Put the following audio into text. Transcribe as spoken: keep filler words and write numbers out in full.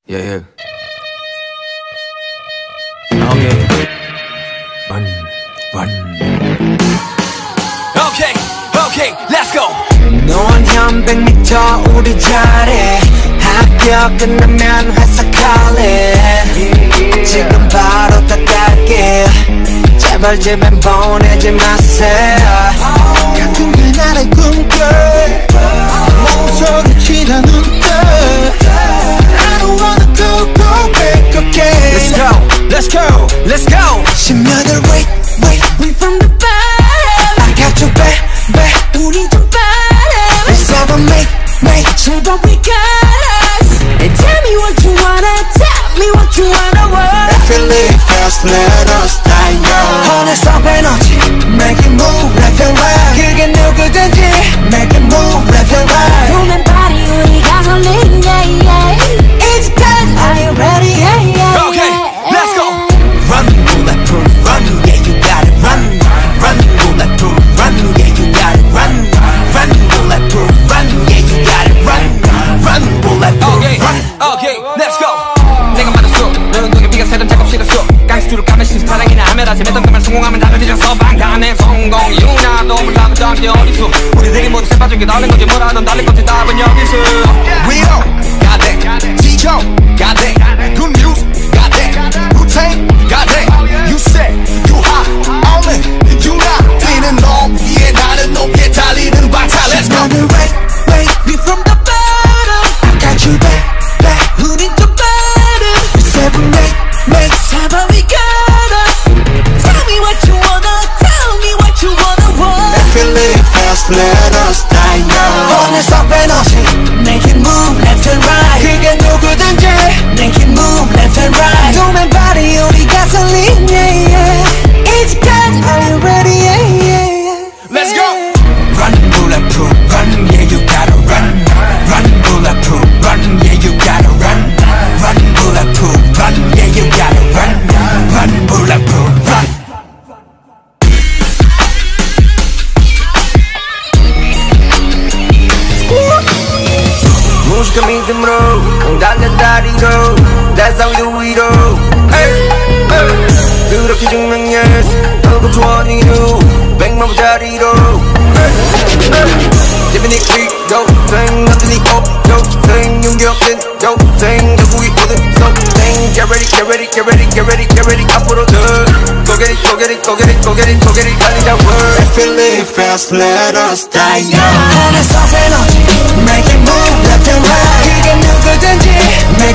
Yeah, yeah. Okay. Run, run. Okay, okay, let's go. 넌 한 백 미터 우리 자리 학교 끝나면 회사 calling 지금 바로 다 갈게 제발 집엔 보내지 마세요 같은 그날의 꿈결 몸속에 지나는 듯 I don't wanna go, go back again Let's go, let's go, let's go. 십 년을 wait, wait We from the bottom I got you back, back 우리 좀 bottom Let's have a make, make 제발 we got us And tell me what you wanna, tell me what you wanna want I feel it fast, let us die young 어느새 에너지 Make it move left and right 그게 누구든지 Make it move left and right 보면 발이 우리 가솔린 yeah yeah It's time, are you ready? Yeah, yeah, Okay, yeah. let's go. Run, bulletproof, run, yeah, you got it. Run, run, bulletproof, run, yeah, you got it. Run, run, bulletproof, run, yeah, you got it. Run, run, bulletproof, okay, run. Okay, let's go. 내가 맞았어. 내 운동에 비가 새던 작업 싫었어. 강수를 까면 신사랑이나 하면 아침 했던 그말 성공하면 나를 뒤져서 방탄의 성공 이유나도 몰라 던 게 어딨어. 우리들이 모두 새빠진 게 다른 거지 뭐라던 다른 건지 답은 여기 있어. We don't got that. 지쳐 got that. Good news got that. Wu-Tang got that. You said you hot on it. You not 뛰는 놈 위에 나는 높게 달리는 방탄. Let's go. Wait, wait, we from the bottom I got you back, back 우린 좀 bottom Seven, eight, make 제발 we got us Tell me what you wanna, tell me what you wanna want I feel it fast, let us die young 어느새 에너지 Make it move left and right 그게 누구든지 Make it move left and right 도면 발이 우리 가솔린 yeah, yeah. It's time, are you ready? Yeah, yeah, yeah. Let's go. Run, bulletproof, run, yeah, you gotta run. Run, bulletproof, run, yeah, you gotta run. Run, bulletproof, run, yeah, you gotta run. Run, bulletproof, run. 무식한 믿음으로 공 달려 다리로 That's how we do it all hey, hey. 그렇게 증명해 너도 좋아하니 후 백만 부자리로 hey, hey. Living it quick, yo 생 남들이 없죠 생 용기 없는 yo 생 결국이 오는 so 생 Get ready, get ready, get ready, get ready, get ready 앞으로는 Go get it, go get it, go get it, go get it, go get it 달리자 word I feel it fast, let us die young 어느새 에너지 Make it move left and right 그게 누구든지